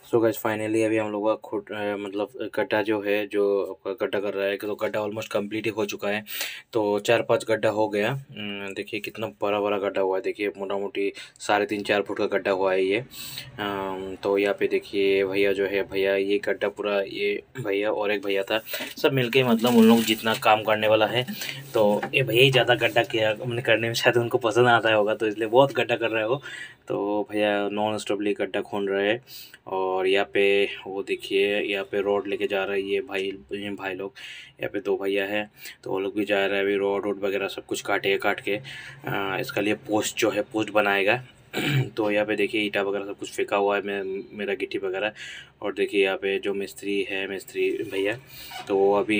So guys finally अभी हम लोग का मतलब गड्ढा जो है जो आपका गड्ढा कर रहा है तो गड्ढा ऑलमोस्ट कंप्लीट ही हो चुका है। तो 4-5 गड्ढा हो गया। देखिए कितना बड़ा बड़ा गड्ढा हुआ है। देखिए मोटा मोटी 3.5-4 फुट का गड्ढा हुआ है ये। तो यहाँ पे देखिए भैया जो है भैया ये गड्ढा पूरा ये भैया और एक भैया था सब मिलके मतलब उन लोग जितना काम करने वाला है। तो ये भैया ही ज़्यादा गड्ढा किया मैंने करने में शायद उनको पसंद आता होगा तो इसलिए बहुत गड्ढा कर रहे हो। तो भैया नॉन स्टॉपली गड्ढा खोद रहे हैं। और यहाँ पे वो देखिए यहाँ पे रोड लेके जा रहा है ये भाई लोग। यहाँ पे दो भैया है तो वो लोग भी जा रहे हैं अभी रोड रोड वगैरह सब कुछ काट के इसका लिए पोस्ट जो है पोस्ट बनाएगा। तो यहाँ पे देखिए ईटा वगैरह सब कुछ फेंका हुआ है मेरा गिट्टी वगैरह। और देखिए यहाँ पे जो मिस्त्री है मिस्त्री भैया तो वो अभी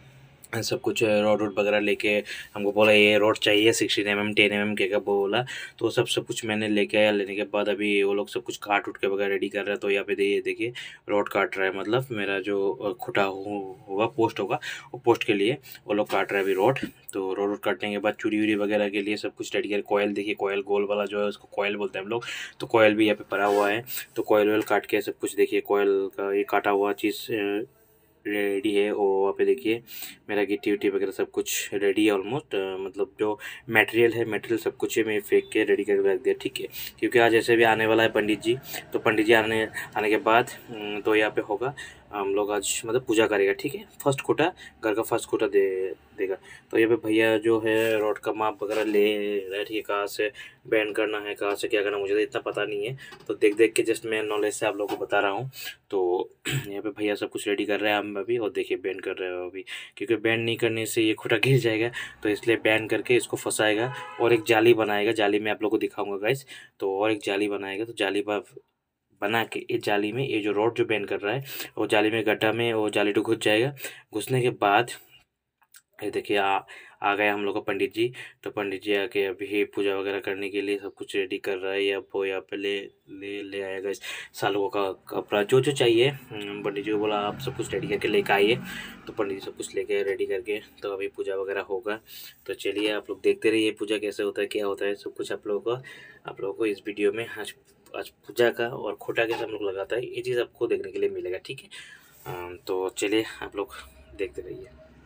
सब कुछ रोड वोड वगैरह लेके हमको बोला ये रोड चाहिए 16 mm 10 mm के का बोला। तो सब कुछ मैंने लेके आया। लेने के बाद अभी वो लोग सब कुछ काट उठ के वगैरह रेडी कर रहे हैं। तो यहाँ पे देखिए रोड काट रहा है मतलब मेरा जो खुटा होगा पोस्ट होगा वो पोस्ट के लिए वो लोग काट रहे हैं अभी रोड। तो रोड वोड काटने के बाद चूड़ी वूड़ी वगैरह के लिए सब कुछ रेडी कर कोयल देखिए कोयल गोल वाला जो है उसको कोयल बोलते हैं हम लोग। तो कोयल भी यहाँ पे पड़ा हुआ है। तो कोयल वोयल काट के सब कुछ देखिए कोयल का ये काटा हुआ चीज़ रेडी है। और वहाँ पे देखिए मेरा गिट्टी विट्टी वगैरह सब कुछ रेडी है ऑलमोस्ट। मतलब जो मटेरियल है मटेरियल सब कुछ है मैं फेंक के रेडी करके रख दिया ठीक है। क्योंकि आज ऐसे भी आने वाला है पंडित जी। तो पंडित जी आने आने के बाद तो यहाँ पे होगा हम लोग आज मतलब पूजा करेगा ठीक है। फर्स्ट खूंटा घर का फर्स्ट खूंटा देगा। तो यहाँ पे भैया जो है रोड का माप वगैरह ले रहा है ठीक है। कहाँ से बैंड करना है कहाँ से क्या करना मुझे तो इतना पता नहीं है। तो देख देख के जस्ट मैं नॉलेज से आप लोगों को बता रहा हूँ। तो यहाँ पे भैया सब कुछ रेडी कर रहे हैं हम अभी। और देखिए बैंड कर रहे हो अभी क्योंकि बैंड नहीं करने से ये खूंटा गिर जाएगा। तो इसलिए बैंड करके इसको फंसाएगा और एक जाली बनाएगा। जाली में आप लोगों को दिखाऊंगा गाइस। तो और एक जाली बनाएगा तो जाली बना के इस जाली में ये जो रोड जो बैंड कर रहा है वो जाली में गड्ढा में वो जाली तो घुस जाएगा। घुसने के बाद ये देखिए आ गए हम लोग का पंडित जी। तो पंडित जी आके अभी पूजा वगैरह करने के लिए सब कुछ रेडी कर रहा है। या वो यहाँ पे ले ले ले आएगा इस सालों का कपड़ा जो जो चाहिए। पंडित जी को बोला आप सब कुछ रेडी करके लेके आइए। तो पंडित जी सब कुछ लेके रेडी करके तो अभी पूजा वगैरह होगा। तो चलिए आप लोग देखते रहिए पूजा कैसे होता है क्या होता है सब कुछ आप लोगों को इस वीडियो में आज आज पूजा का और खोटा कैसे हम लोग लगाता है ये चीज़ आपको देखने के लिए मिलेगा ठीक है। तो चलिए आप लोग देखते रहिए।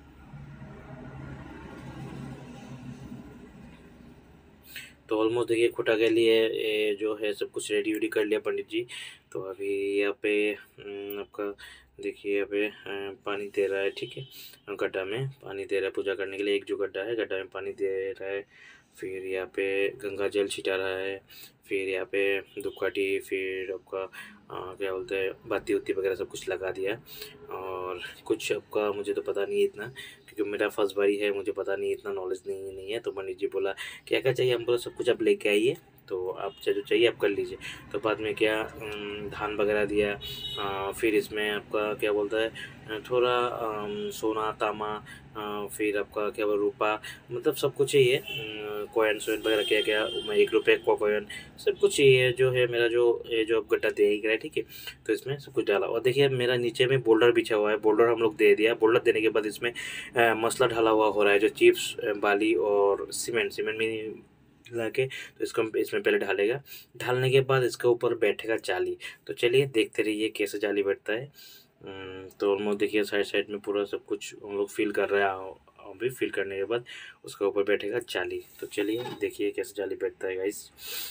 तो ऑलमोस्ट देखिए खुटा के लिए ये जो है सब कुछ रेडी वेडी कर लिया पंडित जी। तो अभी यहाँ पे आपका देखिए यहाँ पे पानी दे रहा है ठीक है। गड्ढा में पानी दे रहा है पूजा करने के लिए। एक जो गड्ढा है गड्ढा में पानी दे रहा है। फिर यहाँ पे गंगा जल छिटा रहा है। फिर यहाँ पे धूपकाठी फिर आपका क्या बोलते हैं बाती उती वगैरह सब कुछ लगा दिया। और कुछ आपका मुझे तो पता नहीं है इतना क्योंकि मेरा फर्स्ट बारी है मुझे पता नहीं इतना नॉलेज नहीं है। तो पंडित जी बोला क्या क्या चाहिए हम बोला सब कुछ आप लेके आइए। तो आप जो चाहिए आप कर लीजिए। तो बाद में क्या धान वगैरह दिया। फिर इसमें आपका क्या बोलता है थोड़ा सोना तामा फिर आपका क्या बोल रूपा मतलब सब कुछ चाहिए। कॉइन सोइन वगैरह क्या क्या मैं 1 रुपये का कॉइन सब कुछ चाहिए जो है मेरा जो ये जो गड्ढा दे ही रहा है ठीक है। तो इसमें सब कुछ डाला और देखिए मेरा नीचे में बोल्डर बिछा हुआ है। बोल्डर हम लोग दे दिया। बोल्डर देने के बाद इसमें मसला ढला हुआ हो रहा है जो चिप्स बाली और सीमेंट में मिला के। तो इसको इसमें पहले ढालेगा। ढालने के बाद इसके ऊपर बैठेगा जाली। तो चलिए देखते रहिए कैसे जाली बैठता है। तो हम लोग देखिए साइड साइड में पूरा सब कुछ हम लोग फिल कर रहे हैं। अभी फिल करने के बाद उसके ऊपर बैठेगा जाली। तो चलिए देखिए कैसे जाली बैठता है गाइस।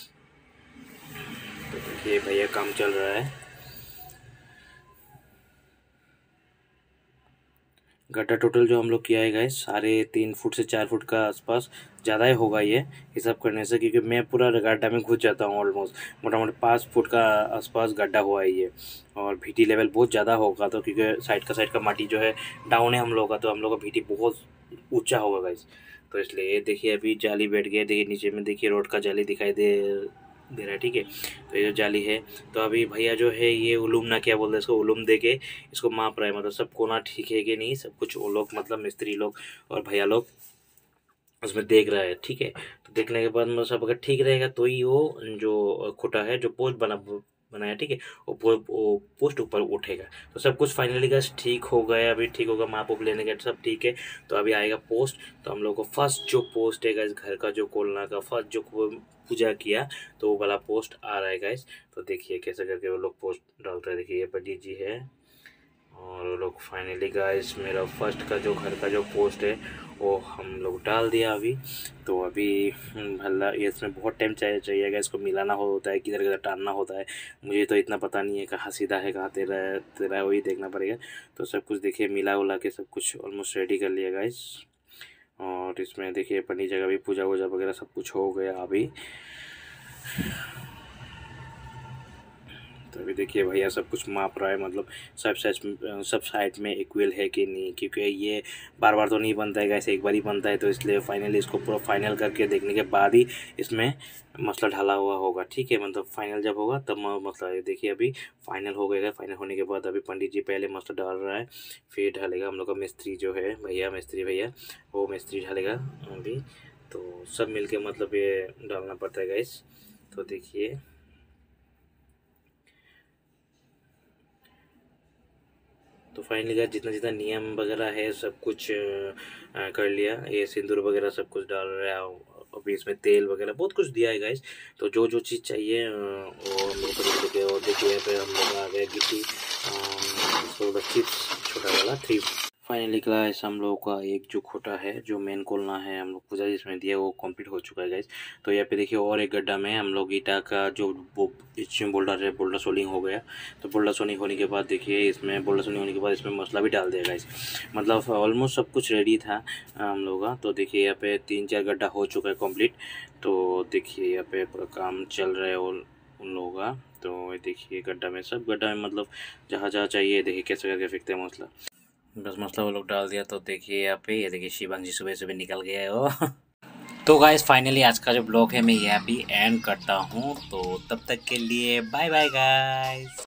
तो देखिए भैया काम चल रहा है। गड्ढा टोटल जो हम लोग किया है गाइस 3.5 फुट से 4 फुट का आसपास ज़्यादा ही होगा ये हिसाब करने से क्योंकि मैं पूरा गड्ढा में घुस जाता हूँ ऑलमोस्ट मोटा मोटी 5 फुट का आसपास गड्ढा हुआ है ये। और भीटी लेवल बहुत ज़्यादा होगा तो क्योंकि साइड का माटी जो है डाउन है हम लोग का तो हम लोग का भीटी बहुत ऊंचा होगा गाइस। तो इसलिए ये देखिए अभी जाली बैठ गया। देखिए नीचे में देखिए रोड का जाली दिखाई दे रहा है ठीक है। तो ये जो जाली है तो अभी भैया जो है ये उलूम ना क्या बोलते हैं इसको उलूम दे के इसको माप रहा है मतलब सब कोना ठीक है कि नहीं सब कुछ वो लोग मतलब मिस्त्री लोग और भैया लोग उसमें देख रहा है ठीक है। तो देखने के बाद मतलब सब अगर ठीक रहेगा तो ही वो जो खुटा है जो पोस्ट बनाया, ठीक है, वो पोस्ट ऊपर उठेगा। तो सब कुछ फाइनली गाइस ठीक हो गया, अभी ठीक होगा, माप उप लेने का सब ठीक है। तो अभी आएगा पोस्ट। तो हम लोग को फर्स्ट जो पोस्ट है गाइस, घर का जो कोलना का फर्स्ट जो पूजा किया, तो वो वाला पोस्ट आ रहा है गाइस। तो देखिए कैसे करके वो लोग पोस्ट डालते हैं। देखिए ये पंडित जी है, और वो लोग फाइनली गाइस मेरा फर्स्ट का जो घर का जो पोस्ट है वो हम लोग डाल दिया अभी। तो अभी भला ये इसमें बहुत टाइम चाहिएगा, इसको मिलाना होता है, किधर किधर टानना होता है। मुझे तो इतना पता नहीं है कहाँ सीधा है कहाँ तेरा है, वही देखना पड़ेगा। तो सब कुछ देखिए मिला उला के सब कुछ ऑलमोस्ट रेडी कर लिया गाइस। और इसमें देखिए पंडित जगह भी पूजा वूजा वगैरह सब कुछ हो गया अभी। तो अभी देखिए भैया सब कुछ माप रहा है, मतलब सब साइड में इक्वल है कि नहीं, क्योंकि ये बार बार तो नहीं बनता है गैस, एक बार ही बनता है। तो इसलिए फाइनली इसको पूरा फाइनल करके देखने के बाद ही इसमें मसला ढाला हुआ होगा, ठीक है। मतलब फाइनल जब होगा तब मसला है। देखिए अभी फाइनल हो गएगा, फाइनल होने के बाद अभी पंडित जी पहले मसला डाल रहा है, फिर ढालेगा हम लोग का मिस्त्री जो है भैया, मिस्त्री भैया, वो मिस्त्री ढालेगा अभी। तो सब मिल मतलब ये डालना पड़ता है गैस। तो देखिए तो फाइनली गाइस जितना जितना नियम वगैरह है सब कुछ कर लिया। ये सिंदूर वगैरह सब कुछ डाल रहा है, अभी इसमें तेल वगैरह बहुत कुछ दिया है गाइस। तो जो जो चीज़ चाहिए वो हम लोग खरीद लेके। और देखिए यहाँ पे हम लोग आ गए गिट्टी, चिप्स छोटा वाला 3। फाइनली गाइस हम लोगों का एक जो खोटा है, जो मेन कोलना है हम लोग पूजा जिसमें दिया, वो कंप्लीट हो चुका है गाइस। तो यहाँ पे देखिए और एक गड्ढा में हम लोग ईटा का जो इसमें बोल्डर है, बोल्डर सोलिंग हो गया। तो बोल्डर सोलिंग होने के बाद देखिए इसमें बोल्डर सोलिंग होने के बाद इसमें मसला भी डाल दिया गाइस। मतलब ऑलमोस्ट सब कुछ रेडी था हम लोग का। तो देखिए यहाँ पे 3-4 गड्ढा हो चुका है कम्प्लीट। तो देखिए यहाँ पे पूरा काम चल रहा है उन लोगों का। तो देखिए गड्ढा में सब गड्ढा में मतलब जहाँ जहाँ चाहिए देखिए कैसे करके फेंकते हैं मसला। बस मसला वो लोग डाल दिया। तो देखिए यहाँ पे, ये देखिए शिवांगी सुबह सुबह निकल गया है वो। तो गाइस फाइनली आज का जो ब्लॉग है मैं यहाँ भी एंड करता हूँ। तो तब तक के लिए बाय बाय गाइस।